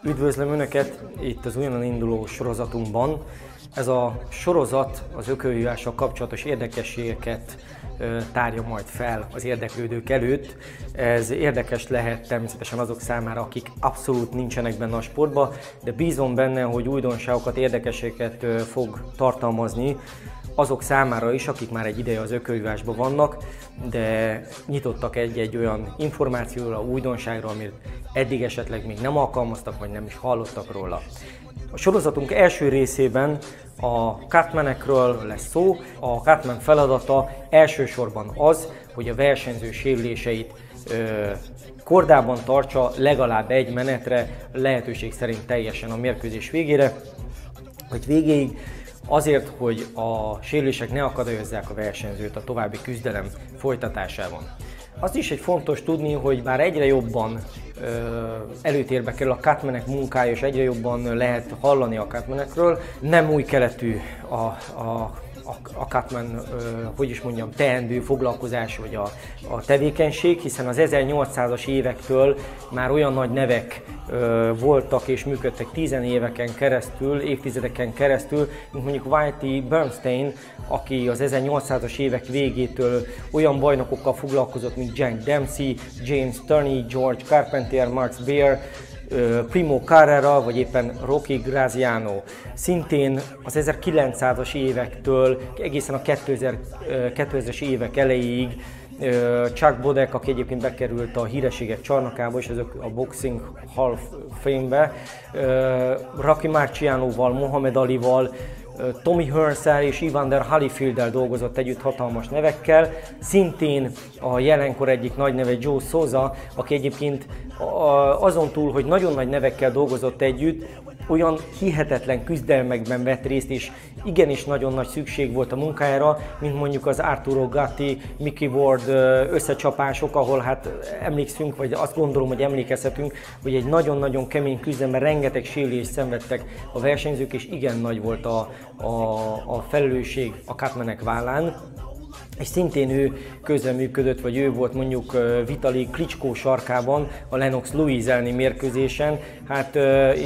Üdvözlöm Önöket itt az újonnan induló sorozatunkban. Ez a sorozat az ökölvívással kapcsolatos érdekességeket tárja majd fel az érdeklődők előtt. Ez érdekes lehet természetesen azok számára, akik abszolút nincsenek benne a sportban, de bízom benne, hogy újdonságokat, érdekességeket fog tartalmazni azok számára is, akik már egy ideje az ökölvívásban vannak, de nyitottak egy olyan információra, újdonságra, amit eddig esetleg még nem alkalmaztak, vagy nem is hallottak róla. A sorozatunk első részében a cutmanekről lesz szó. A cutman feladata elsősorban az, hogy a versenyző sérüléseit kordában tartsa legalább egy menetre, lehetőség szerint teljesen a mérkőzés végére, vagy végéig, azért, hogy a sérülések ne akadályozzák a versenyzőt a további küzdelem folytatásában. Azt is egy fontos tudni, hogy bár egyre jobban előtérbe kerül a cutmanek munkája, és egyre jobban lehet hallani a cutmanekről, nem új keletű a cutman, hogy is mondjam, teendő foglalkozás vagy a tevékenység, hiszen az 1800-as évektől már olyan nagy nevek voltak és működtek éveken keresztül, évtizedeken keresztül, mint mondjuk Whitey Bernstein, aki az 1800-as évek végétől olyan bajnokokkal foglalkozott, mint Jack Dempsey, James Turney, George Carpenter, Max Baer, Primo Carrera, vagy éppen Rocky Graziano. Szintén az 1900-as évektől egészen a 2000-es évek elejéig Chuck Bodek, aki egyébként bekerült a hírességek csarnokába, és azok a Boxing Hall of Fame-be, Rocky Marcianoval, Muhammad Alival, Tommy Hearns-el és Evander Holyfield-el dolgozott együtt hatalmas nevekkel. Szintén a jelenkor egyik nagy neve Joe Souza, aki egyébként azon túl, hogy nagyon nagy nevekkel dolgozott együtt, olyan hihetetlen küzdelmekben vett részt, és igenis nagyon nagy szükség volt a munkájára, mint mondjuk az Arturo Gatti, Mickey Ward összecsapások, ahol hát emlékszünk, vagy azt gondolom, hogy emlékezhetünk, hogy egy nagyon-nagyon kemény küzdelemben rengeteg sérülést szenvedtek a versenyzők, és igen nagy volt a felelősség a cutmanek vállán. És szintén ő közreműködött, vagy ő volt mondjuk Vitali Klitschko sarkában a Lennox Lewis elleni mérkőzésen. Hát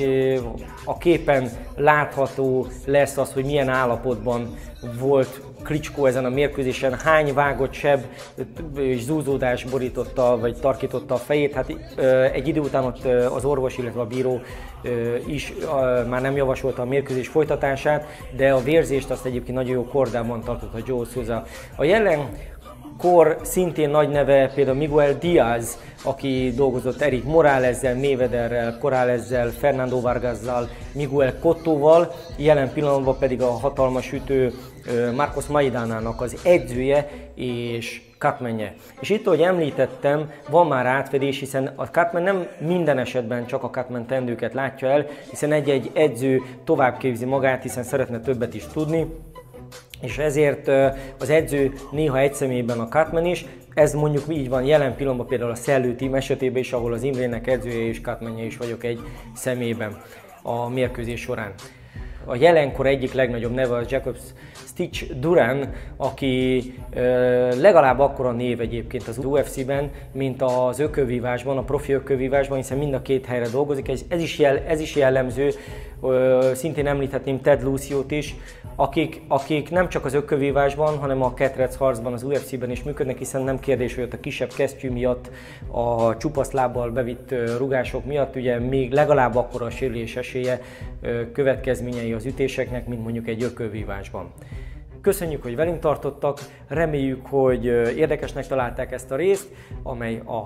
a képen látható lesz az, hogy milyen állapotban volt Klitschko ezen a mérkőzésen, hány vágott seb és zúzódás borította, vagy tarkította a fejét. Hát egy idő után ott az orvos, illetve a bíró is már nem javasolta a mérkőzés folytatását, de a vérzést azt egyébként nagyon jó kordában tartotta Joe Souza. A jelenkor szintén nagy neve például Miguel Diaz, aki dolgozott Erik Moraleszel, Mayweatherrel, Corraleszel, Fernando Vargasszal, Miguel Cottóval, jelen pillanatban pedig a hatalmas ütő Marcos Maidanának az edzője és cutmanje. És itt, ahogy említettem, van már átfedés, hiszen a cutman nem minden esetben csak a cutman teendőket látja el, hiszen egy-egy edző továbbképzi magát, hiszen szeretne többet is tudni, és ezért az edző néha egy személyben a cutman is. Ez mondjuk így van jelen pillanatban például a Szellő Team esetében is, ahol az Imrének edzője és cutmanje is vagyok egy személyben a mérkőzés során. A jelenkor egyik legnagyobb neve a Jacob Stitch Duran, aki legalább akkora név egyébként az UFC-ben, mint az ökölvívásban, a profi ökölvívásban, hiszen mind a két helyre dolgozik. Ez is jellemző, szintén említhetném Ted Luciot is, akik nem csak az ökölvívásban, hanem a ketrec harcban, az UFC-ben is működnek, hiszen nem kérdés, hogy ott a kisebb kesztyű miatt, a csupasz lábbal bevitt rugások miatt ugye még legalább akkora a sérülés esélye, következményei az ütéseknek, mint mondjuk egy ökölvívásban. Köszönjük, hogy velünk tartottak, reméljük, hogy érdekesnek találták ezt a részt, amely a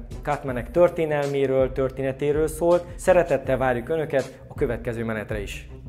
cutmanek történelméről, történetéről szólt. Szeretettel várjuk Önöket a következő menetre is.